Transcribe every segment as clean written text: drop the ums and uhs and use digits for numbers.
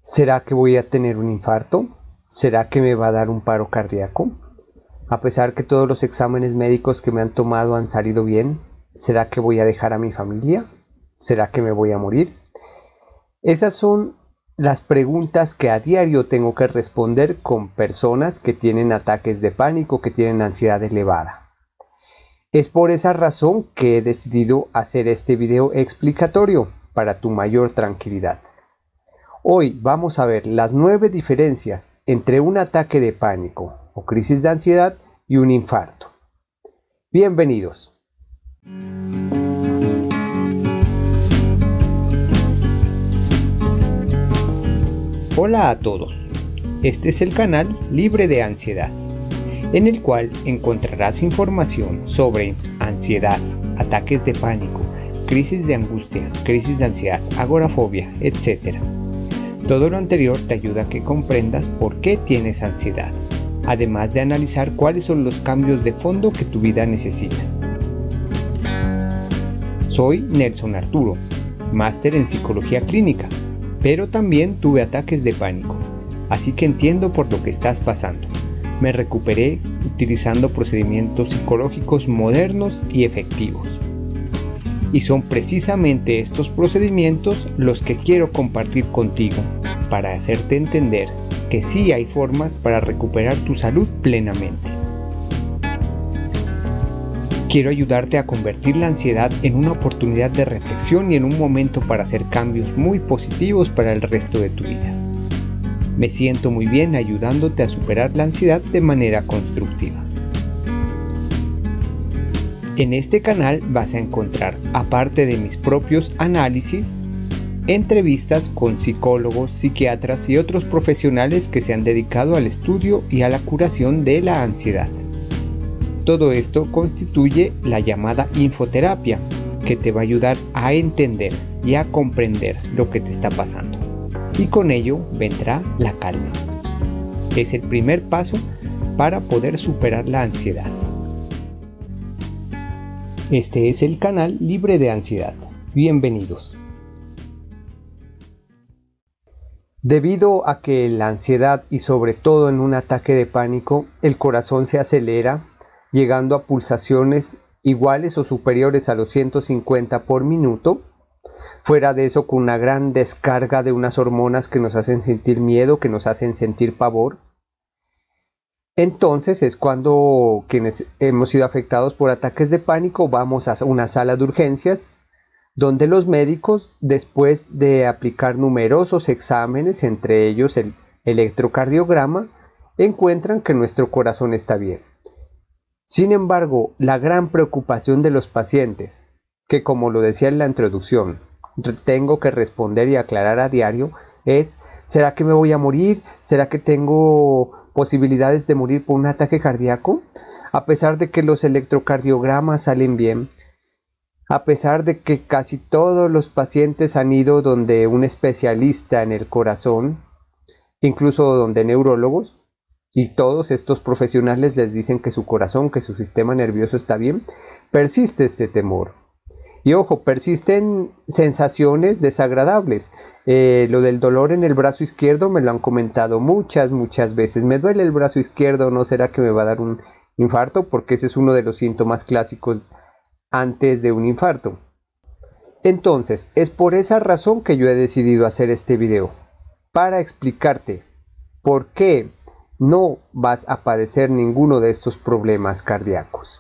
¿Será que voy a tener un infarto? ¿Será que me va a dar un paro cardíaco? A pesar que todos los exámenes médicos que me han tomado han salido bien, ¿será que voy a dejar a mi familia? ¿Será que me voy a morir? Esas son las preguntas que a diario tengo que responder con personas que tienen ataques de pánico, que tienen ansiedad elevada. Es por esa razón que he decidido hacer este video explicatorio para tu mayor tranquilidad. Hoy vamos a ver las 9 diferencias entre un ataque de pánico o crisis de ansiedad y un infarto. Bienvenidos. Hola a todos. Este es el canal Libre de Ansiedad, en el cual encontrarás información sobre ansiedad, ataques de pánico, crisis de angustia, crisis de ansiedad, agorafobia, etc. Todo lo anterior te ayuda a que comprendas por qué tienes ansiedad, además de analizar cuáles son los cambios de fondo que tu vida necesita. Soy Nelson Arturo, máster en psicología clínica, pero también tuve ataques de pánico, así que entiendo por lo que estás pasando. Me recuperé utilizando procedimientos psicológicos modernos y efectivos. Y son precisamente estos procedimientos los que quiero compartir contigo para hacerte entender que sí hay formas para recuperar tu salud plenamente. Quiero ayudarte a convertir la ansiedad en una oportunidad de reflexión y en un momento para hacer cambios muy positivos para el resto de tu vida. Me siento muy bien ayudándote a superar la ansiedad de manera constructiva. En este canal vas a encontrar, aparte de mis propios análisis, entrevistas con psicólogos, psiquiatras y otros profesionales que se han dedicado al estudio y a la curación de la ansiedad. Todo esto constituye la llamada infoterapia, que te va a ayudar a entender y a comprender lo que te está pasando. Y con ello vendrá la calma. Es el primer paso para poder superar la ansiedad. Este es el canal Libre de Ansiedad. Bienvenidos. Debido a que la ansiedad y sobre todo en un ataque de pánico, el corazón se acelera, llegando a pulsaciones iguales o superiores a los 150 por minuto. Fuera de eso, con una gran descarga de unas hormonas que nos hacen sentir miedo, que nos hacen sentir pavor. Entonces es cuando quienes hemos sido afectados por ataques de pánico vamos a una sala de urgencias, donde los médicos, después de aplicar numerosos exámenes, entre ellos el electrocardiograma, encuentran que nuestro corazón está bien. Sin embargo, la gran preocupación de los pacientes, que como lo decía en la introducción, tengo que responder y aclarar a diario, es: ¿será que me voy a morir? ¿Será que tengo posibilidades de morir por un ataque cardíaco? A pesar de que los electrocardiogramas salen bien, a pesar de que casi todos los pacientes han ido donde un especialista en el corazón, incluso donde neurólogos, y todos estos profesionales les dicen que su corazón, que su sistema nervioso está bien, persiste este temor. Y ojo, persisten sensaciones desagradables. Lo del dolor en el brazo izquierdo me lo han comentado muchas veces. Me duele el brazo izquierdo, ¿no será que me va a dar un infarto? Porque ese es uno de los síntomas clásicos antes de un infarto. Entonces, es por esa razón que yo he decidido hacer este video, para explicarte por qué no vas a padecer ninguno de estos problemas cardíacos.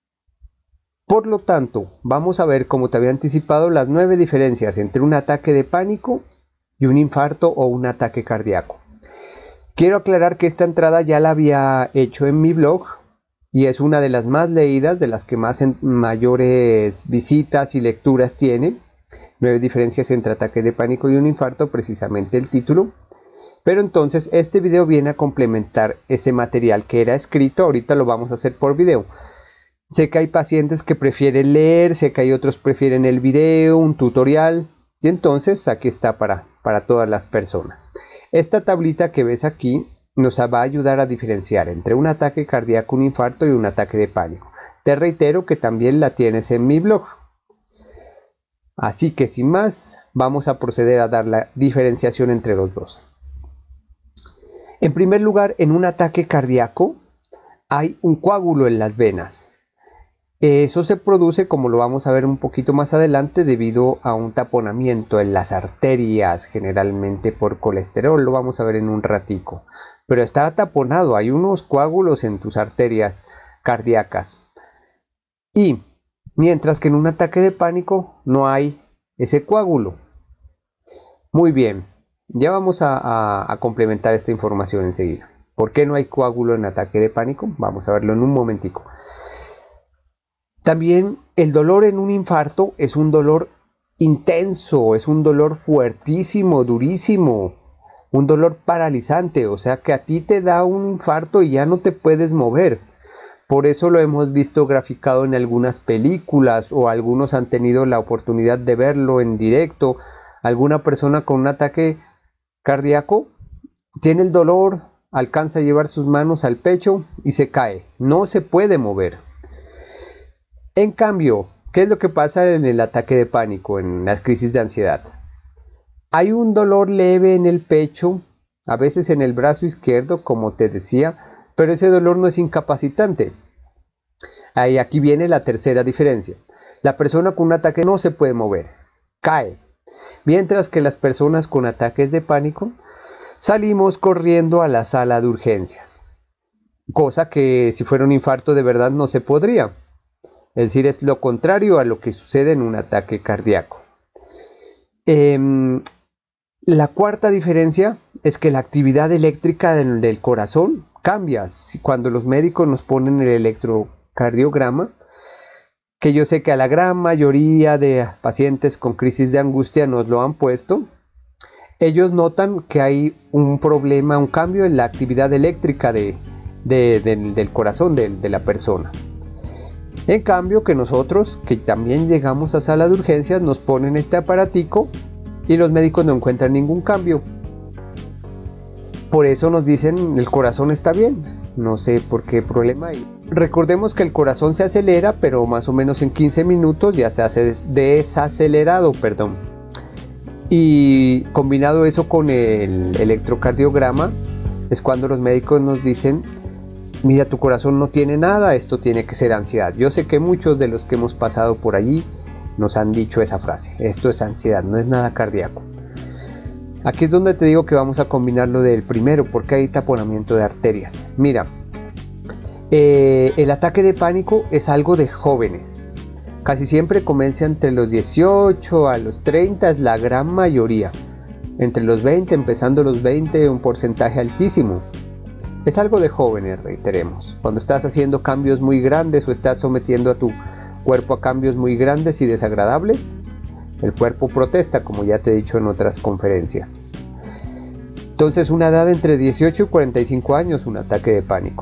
Por lo tanto, vamos a ver, como te había anticipado, las 9 diferencias entre un ataque de pánico y un infarto o un ataque cardíaco. Quiero aclarar que esta entrada ya la había hecho en mi blog y es una de las más leídas, de las que mayores visitas y lecturas tiene. 9 diferencias entre ataque de pánico y un infarto, precisamente el título. Pero entonces este video viene a complementar ese material que era escrito. Ahorita lo vamos a hacer por video. Sé que hay pacientes que prefieren leer, sé que hay otros que prefieren el video, un tutorial, y entonces aquí está para todas las personas. Esta tablita que ves aquí nos va a ayudar a diferenciar entre un ataque cardíaco, un infarto y un ataque de pánico. Te reitero que también la tienes en mi blog. Así que sin más, vamos a proceder a dar la diferenciación entre los dos. En primer lugar, en un ataque cardíaco hay un coágulo en las venas. Eso se produce, como lo vamos a ver un poquito más adelante, debido a un taponamiento en las arterias, generalmente por colesterol, lo vamos a ver en un ratico. Pero está taponado, hay unos coágulos en tus arterias cardíacas. Y mientras que en un ataque de pánico no hay ese coágulo. Muy bien, ya vamos a complementar esta información enseguida. ¿Por qué no hay coágulo en ataque de pánico? Vamos a verlo en un momentico. También el dolor en un infarto es un dolor intenso, es un dolor fuertísimo, durísimo, un dolor paralizante, o sea que a ti te da un infarto y ya no te puedes mover. Por eso lo hemos visto graficado en algunas películas o algunos han tenido la oportunidad de verlo en directo. Alguna persona con un ataque cardíaco tiene el dolor, alcanza a llevar sus manos al pecho y se cae, no se puede mover. En cambio, ¿qué es lo que pasa en el ataque de pánico, en la crisis de ansiedad? Hay un dolor leve en el pecho, a veces en el brazo izquierdo, como te decía, pero ese dolor no es incapacitante. Aquí viene la tercera diferencia. La persona con un ataque no se puede mover, cae. Mientras que las personas con ataques de pánico salimos corriendo a la sala de urgencias. Cosa que si fuera un infarto de verdad no se podría. Es decir, es lo contrario a lo que sucede en un ataque cardíaco. La cuarta diferencia es que la actividad eléctrica del corazón cambia. Cuando los médicos nos ponen el electrocardiograma, que yo sé que a la gran mayoría de pacientes con crisis de angustia nos lo han puesto, ellos notan que hay un problema, un cambio en la actividad eléctrica del corazón de la persona. En cambio que nosotros, que también llegamos a sala de urgencias, nos ponen este aparatico y los médicos no encuentran ningún cambio. Por eso nos dicen el corazón está bien, no sé por qué problema hay. Recordemos que el corazón se acelera, pero más o menos en 15 minutos ya se hace desacelerado, Y combinado eso con el electrocardiograma, es cuando los médicos nos dicen: mira, tu corazón no tiene nada, esto tiene que ser ansiedad. Yo sé que muchos de los que hemos pasado por allí nos han dicho esa frase: esto es ansiedad, no es nada cardíaco. Aquí es donde te digo que vamos a combinar lo del primero, porque hay taponamiento de arterias. Mira, el ataque de pánico es algo de jóvenes. Casi siempre comienza entre los 18 a los 30, es la gran mayoría. Entre los 20, empezando los 20, un porcentaje altísimo. Es algo de jóvenes, reiteremos. Cuando estás haciendo cambios muy grandes o estás sometiendo a tu cuerpo a cambios muy grandes y desagradables, el cuerpo protesta, como ya te he dicho en otras conferencias. Entonces, una edad entre 18 y 45 años, un ataque de pánico.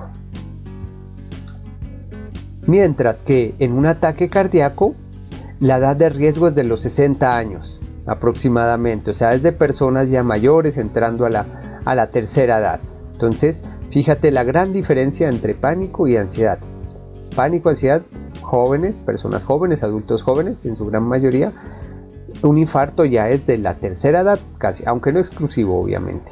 Mientras que en un ataque cardíaco, la edad de riesgo es de los 60 años aproximadamente. O sea, es de personas ya mayores entrando a la tercera edad. Entonces, fíjate la gran diferencia entre pánico y ansiedad. Pánico, ansiedad, jóvenes, personas jóvenes, adultos jóvenes, en su gran mayoría. Un infarto ya es de la tercera edad, casi, aunque no exclusivo, obviamente.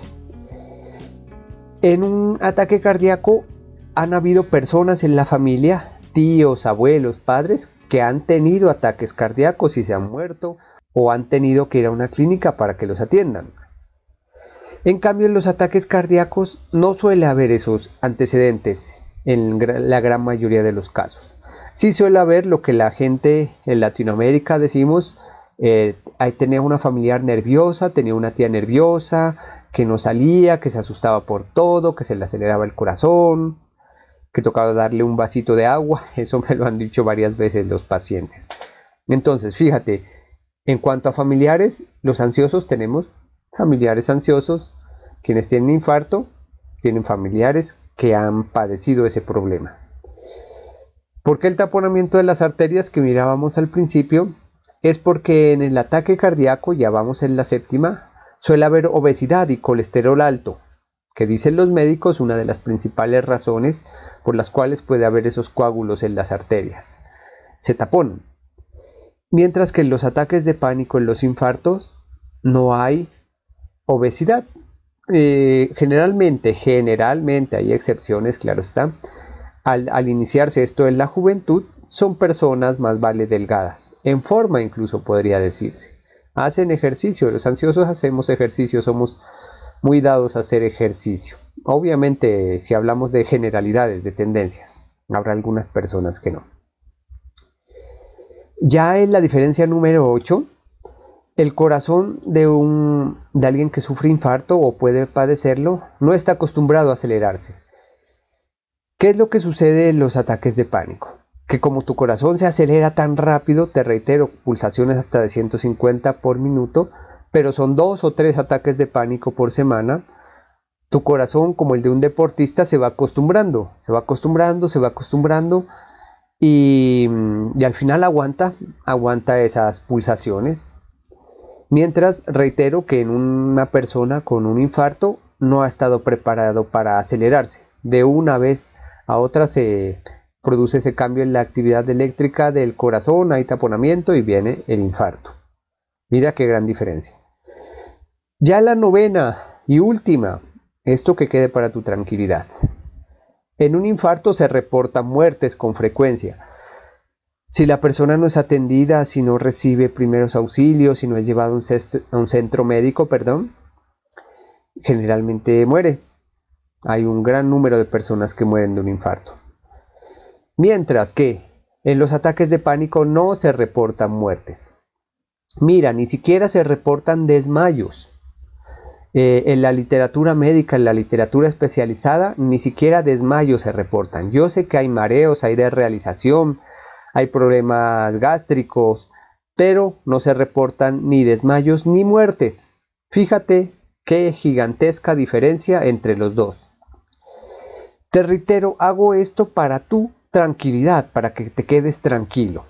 En un ataque cardíaco han habido personas en la familia, tíos, abuelos, padres, que han tenido ataques cardíacos y se han muerto o han tenido que ir a una clínica para que los atiendan. En cambio, en los ataques cardíacos no suele haber esos antecedentes en la gran mayoría de los casos. Sí suele haber lo que la gente en Latinoamérica decimos, tenía una familiar nerviosa, tenía una tía nerviosa, que no salía, que se asustaba por todo, que se le aceleraba el corazón, que tocaba darle un vasito de agua. Eso me lo han dicho varias veces los pacientes. Entonces, fíjate, en cuanto a familiares, los ansiosos tenemos familiares ansiosos. Quienes tienen infarto tienen familiares que han padecido ese problema. ¿Por qué el taponamiento de las arterias que mirábamos al principio? Es porque en el ataque cardíaco, ya vamos en la séptima, suele haber obesidad y colesterol alto, que dicen los médicos una de las principales razones por las cuales puede haber esos coágulos en las arterias. Se taponan. Mientras que en los ataques de pánico, en los infartos, no hay obesidad. Generalmente, hay excepciones, claro está. Al iniciarse esto en la juventud, son personas más vale delgadas, en forma incluso podría decirse. Hacen ejercicio, los ansiosos hacemos ejercicio, somos muy dados a hacer ejercicio. Obviamente, si hablamos de generalidades, de tendencias, habrá algunas personas que no. Ya en la diferencia número 8, el corazón de alguien que sufre infarto o puede padecerlo no está acostumbrado a acelerarse. ¿Qué es lo que sucede en los ataques de pánico? Que como tu corazón se acelera tan rápido, te reitero, pulsaciones hasta de 150 por minuto, pero son 2 o 3 ataques de pánico por semana, tu corazón, como el de un deportista, se va acostumbrando y al final aguanta esas pulsaciones. Mientras, reitero que en una persona con un infarto no ha estado preparado para acelerarse. De una vez a otra se produce ese cambio en la actividad eléctrica del corazón, hay taponamiento y viene el infarto. Mira qué gran diferencia. Ya la novena y última, esto que quede para tu tranquilidad. En un infarto se reportan muertes con frecuencia. Si la persona no es atendida, si no recibe primeros auxilios, si no es llevado a un centro médico, generalmente muere. Hay un gran número de personas que mueren de un infarto. Mientras que en los ataques de pánico no se reportan muertes. Mira, ni siquiera se reportan desmayos. En la literatura médica, en la literatura especializada, ni siquiera desmayos se reportan. Yo sé que hay mareos, hay desrealización, hay problemas gástricos, pero no se reportan ni desmayos ni muertes. Fíjate qué gigantesca diferencia entre los dos. Te reitero, hago esto para tu tranquilidad, para que te quedes tranquilo.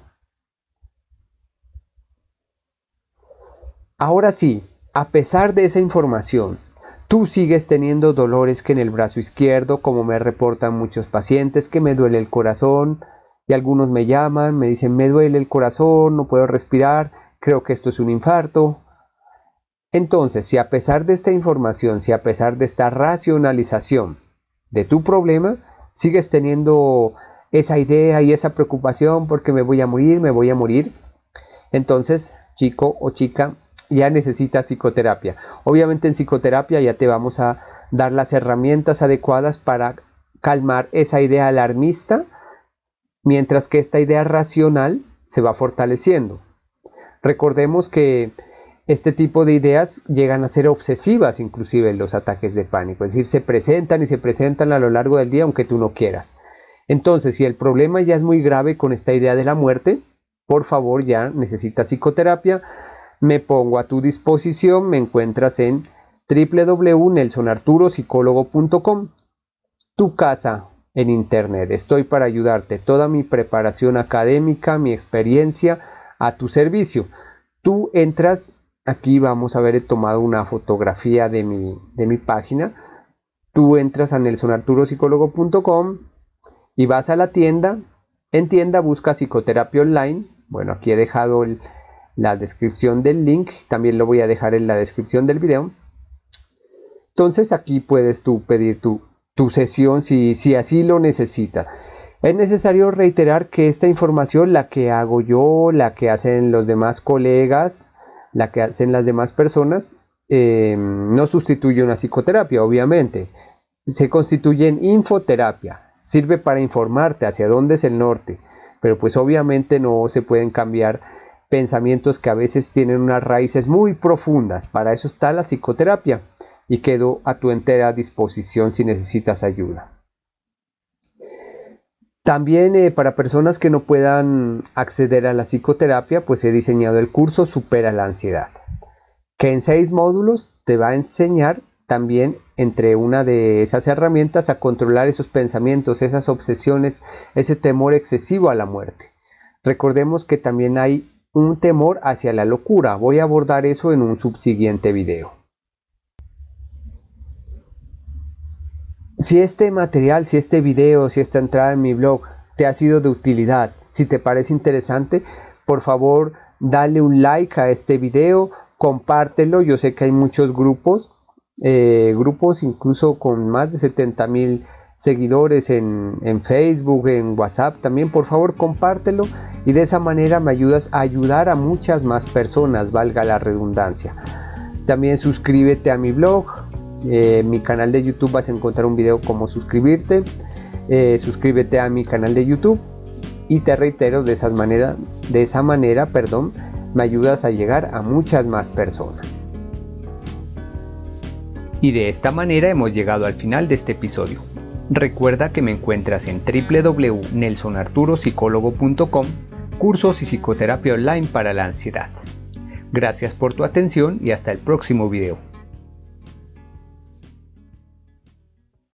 Ahora sí, a pesar de esa información, tú sigues teniendo dolores que en el brazo izquierdo, como me reportan muchos pacientes, que me duele el corazón, y algunos me llaman, me dicen, me duele el corazón, no puedo respirar, creo que esto es un infarto. Entonces, si a pesar de esta información, si a pesar de esta racionalización de tu problema, sigues teniendo esa idea y esa preocupación porque me voy a morir, entonces, chico o chica, ya necesitas psicoterapia. Obviamente en psicoterapia ya te vamos a dar las herramientas adecuadas para calmar esa idea alarmista, mientras que esta idea racional se va fortaleciendo. Recordemos que este tipo de ideas llegan a ser obsesivas inclusive en los ataques de pánico, es decir, se presentan a lo largo del día aunque tú no quieras. Entonces, si el problema ya es muy grave con esta idea de la muerte, por favor ya necesitas psicoterapia. Me pongo a tu disposición, me encuentras en www.nelsonarturopsicólogo.com, tu casa en internet. Estoy para ayudarte, toda mi preparación académica, mi experiencia a tu servicio. Tú entras, aquí vamos a ver, he tomado una fotografía de mi página. Tú entras a nelsonarturopsicólogo.com y vas a la tienda. En tienda busca psicoterapia online. Bueno, aquí he dejado la descripción del link, también lo voy a dejar en la descripción del video. Entonces aquí puedes tú pedir tu sesión si así lo necesitas. Es necesario reiterar que esta información, la que hago yo, la que hacen los demás colegas, la que hacen las demás personas, no sustituye una psicoterapia, obviamente. Se constituye en infoterapia, sirve para informarte hacia dónde es el norte, pero pues obviamente no se pueden cambiar pensamientos que a veces tienen unas raíces muy profundas. Para eso está la psicoterapia y quedo a tu entera disposición si necesitas ayuda. También para personas que no puedan acceder a la psicoterapia, pues he diseñado el curso Supera la Ansiedad, que en 6 módulos te va a enseñar también, entre una de esas herramientas, a controlar esos pensamientos, esas obsesiones, ese temor excesivo a la muerte. Recordemos que también hay un temor hacia la locura. Voy a abordar eso en un subsiguiente video. Si este material, si este video, si esta entrada en mi blog te ha sido de utilidad, si te parece interesante, por favor dale un like a este video, compártelo. Yo sé que hay muchos grupos incluso con más de 70.000 seguidores en Facebook, en WhatsApp también. Por favor, compártelo y de esa manera me ayudas a ayudar a muchas más personas, valga la redundancia. También suscríbete a mi blog, en mi canal de YouTube vas a encontrar un video cómo suscribirte. Suscríbete a mi canal de YouTube y te reitero, de esa manera, me ayudas a llegar a muchas más personas. Y de esta manera hemos llegado al final de este episodio. Recuerda que me encuentras en www.nelsonarturopsicologo.com, cursos y psicoterapia online para la ansiedad. Gracias por tu atención y hasta el próximo video.